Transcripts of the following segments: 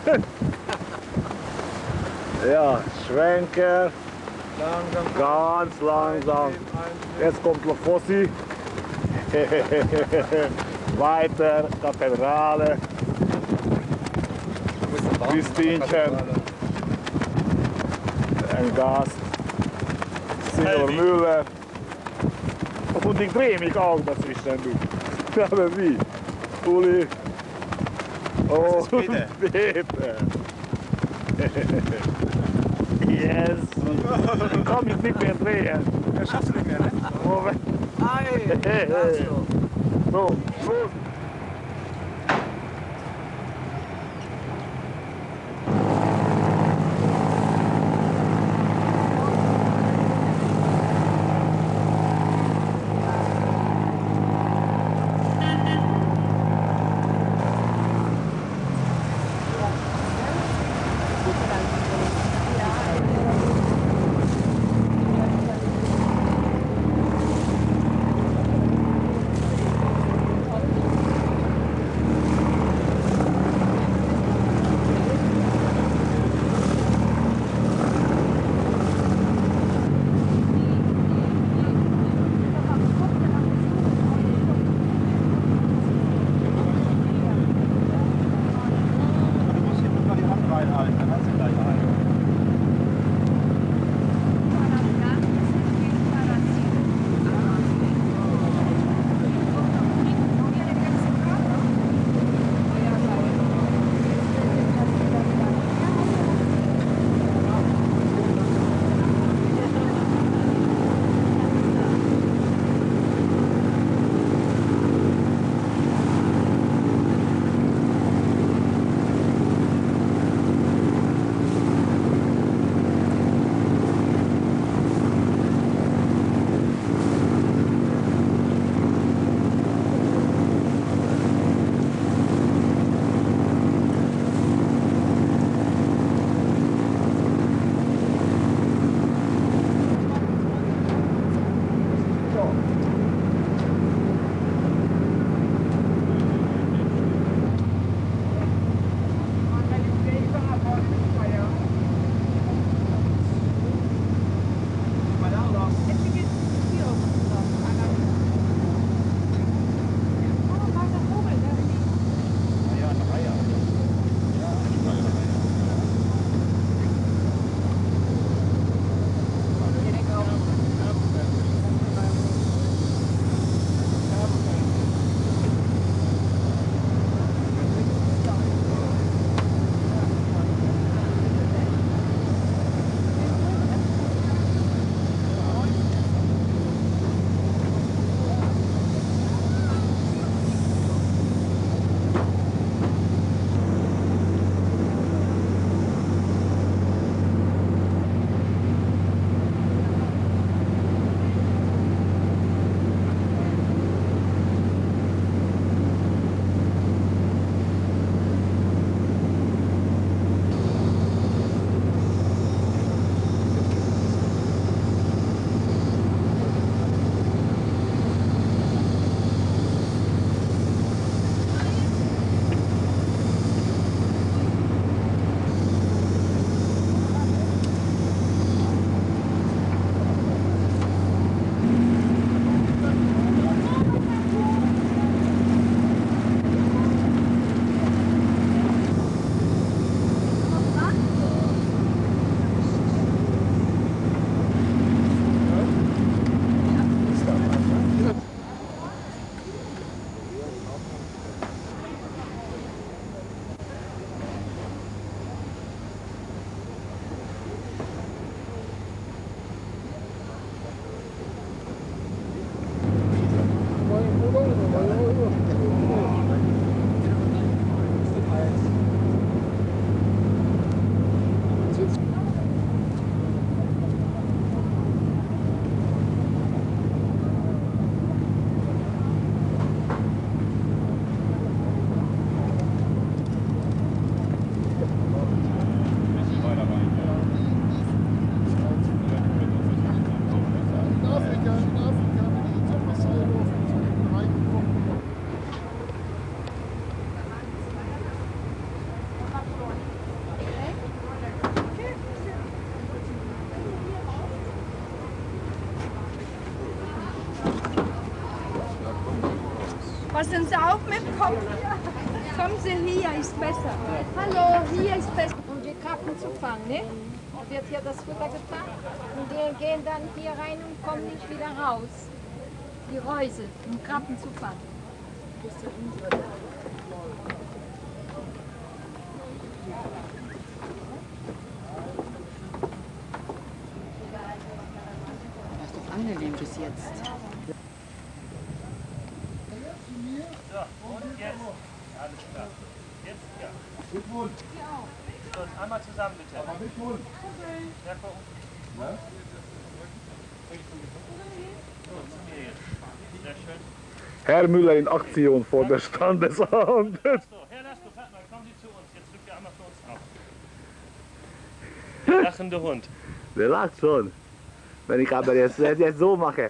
Ja, Schwenker. Langsam. Ganz langsam. Jetzt kommt Lofossi. Weiter, Kathedrale. Christinchen. Ein Gast. Signor Müller. Und ich drehe mich auch dazwischen. Du. Aber wie? Uli. Oh, Peter. Peter. Yes. Ich kann mich nicht mehr drehen. Das schaffst du nicht mehr, ne? Moment. Ei, So, Schluss. Passen Sie auf mit dem Kopf. Kommen Sie hier, ist besser. Hallo, hier ist besser. Um die Krabben zu fangen, ne? Da wird hier das Futter gefangen und die gehen dann hier rein und kommen nicht wieder raus. Die Reuse, um Krabben zu fangen. Das ist doch angenehm bis jetzt. So, und jetzt. Alles klar. Jetzt, ja. So, einmal zusammen bitte. Aber mit Mund. Ja, gucken. Ja? So, zu mir jetzt. Sehr schön. Herr Müller in Aktion vor der Standesamt. So, Herr Lasko, warte mal, kommen Sie zu uns. Jetzt drückt ihr einmal für uns auf. Der lachende Hund. Der lacht schon. Wenn ich aber jetzt so mache.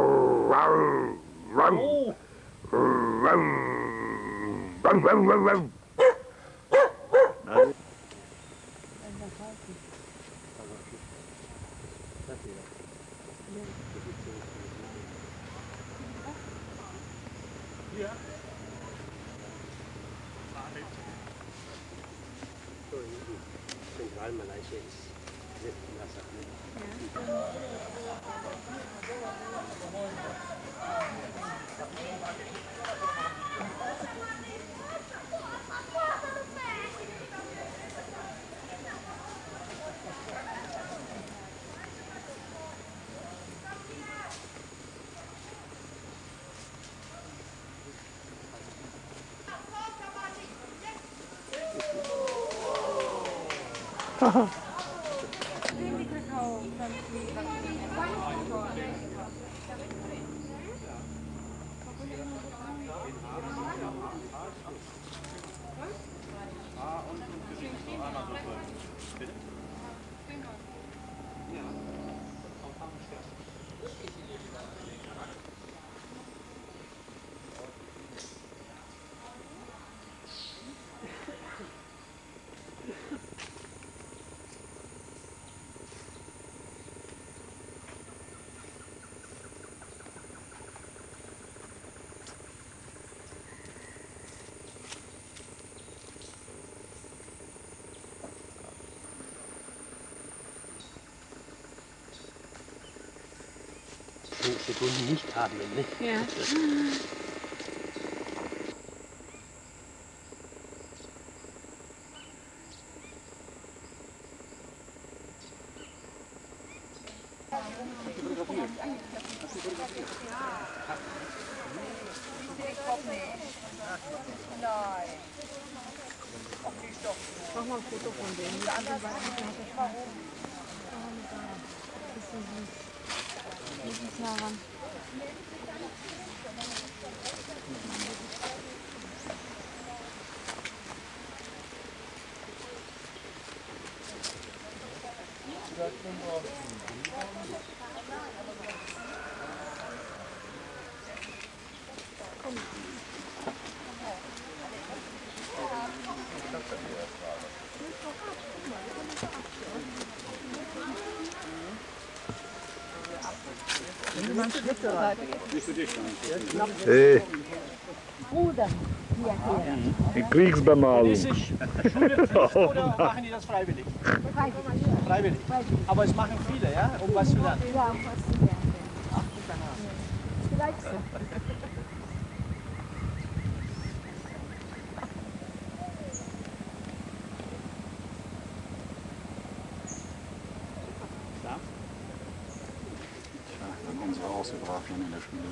Zentralmalaysia ist nicht Wasser. Sekunden nicht atmen, ne? Ja. Mach mal ein Foto von denen. Hey, Bruder, in Kriegsbemalung. Oder machen die das freiwillig? Freiwillig. Aber es machen viele, ja? Um was zu lernen. ja, was zu lernen. Vielleicht so. Dann kommen sie raus, wir brav in der Schule.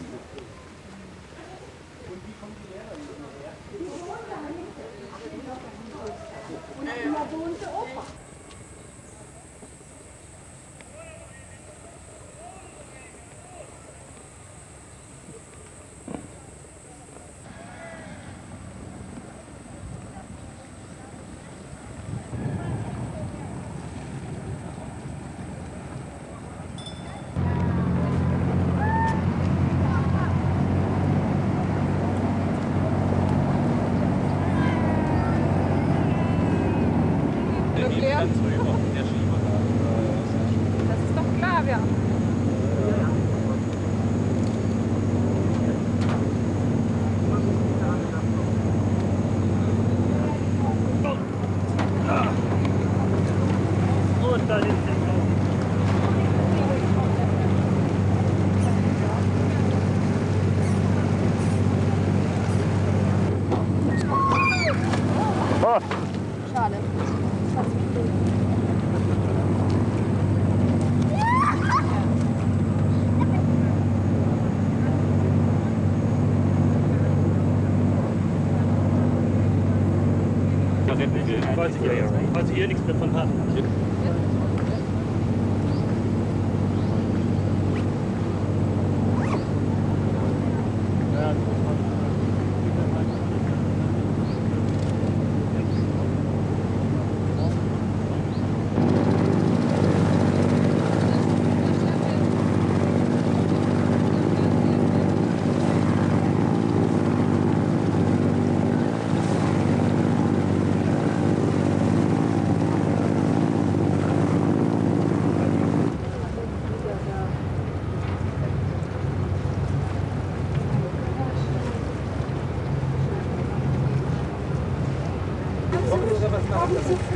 Nuklear Oh, Schade. Fast gekriegt. Falls ihr hier nichts mehr von habt. Wollen wir was machen?